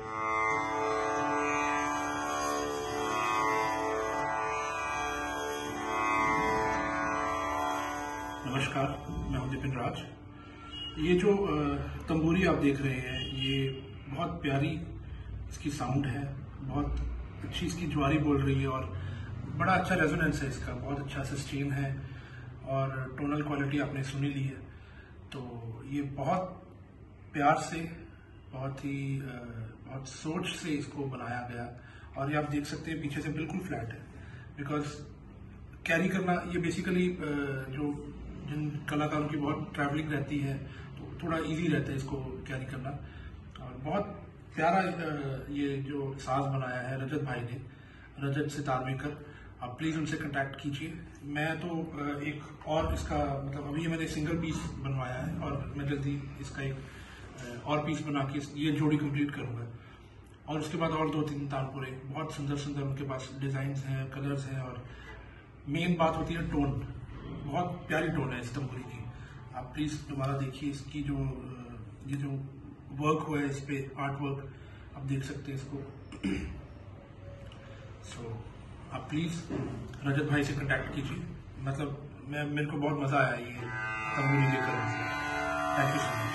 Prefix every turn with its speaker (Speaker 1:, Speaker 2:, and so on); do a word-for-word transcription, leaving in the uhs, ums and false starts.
Speaker 1: नमस्कार, मैं हूं दीपिन राज। ये जो तंबूरी आप देख रहे हैं, ये बहुत प्यारी इसकी साउंड है, बहुत अच्छी इसकी ज्वारी बोल रही है और बड़ा अच्छा रेजोनेंस है इसका, बहुत अच्छा सस्टेन है और टोनल क्वालिटी आपने सुनी ली है। तो ये बहुत प्यार से, बहुत ही बहुत सोच से इसको बनाया गया और ये आप देख सकते हैं पीछे से बिल्कुल फ्लैट है, बिकॉज कैरी करना ये बेसिकली जो जिन कलाकारों की बहुत ट्रैवलिंग रहती है तो थोड़ा इजी रहता है इसको कैरी करना। और बहुत प्यारा ये जो साज बनाया है रजत भाई ने, रजत सितारवेकर, आप प्लीज़ उनसे कांटेक्ट कीजिए। मैं तो एक और इसका मतलब अभी मैंने सिंगल पीस बनवाया है और मैं जल्दी इसका एक और पीस बना के ये जोड़ी कंप्लीट करूँगा और उसके बाद और दो तीन तानपुरे बहुत सुंदर सुंदर उनके पास डिज़ाइंस हैं, कलर्स हैं और मेन बात होती है टोन। बहुत प्यारी टोन है इस तंबूरी की। आप प्लीज दोबारा देखिए इसकी जो ये जो वर्क हुआ है इस पे, आर्ट वर्क आप देख सकते हैं इसको। सो so, आप प्लीज रजत भाई से कांटेक्ट कीजिए। मतलब मैं मेरे को बहुत मजा आया ये तंबूरी लेकर। Thank you so much.